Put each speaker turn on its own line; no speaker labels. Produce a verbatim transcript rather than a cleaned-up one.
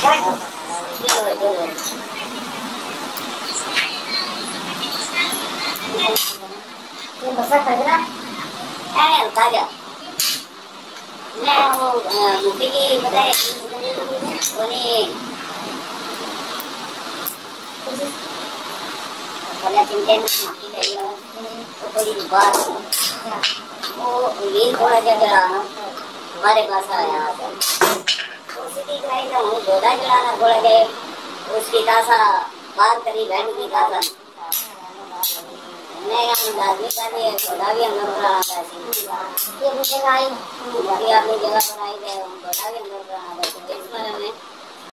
ये बसा कर ना है ताजा मैं वो मुझे की बताए कोनी वाला चिंता माफी करी वो थोड़ी बात वो ये थोड़ा जगह हमारे पास आया उसकी खाई ना वो घोड़ा चलाना घोड़ा गए उसकी तासा बात करी बैठ की तासा मैं यहाँ आदमी का भी घोड़ा भी अंदर बनाना था ये मुझे आई अभी आपने जगह बनाई है घोड़ा भी अंदर बनाना था इसमें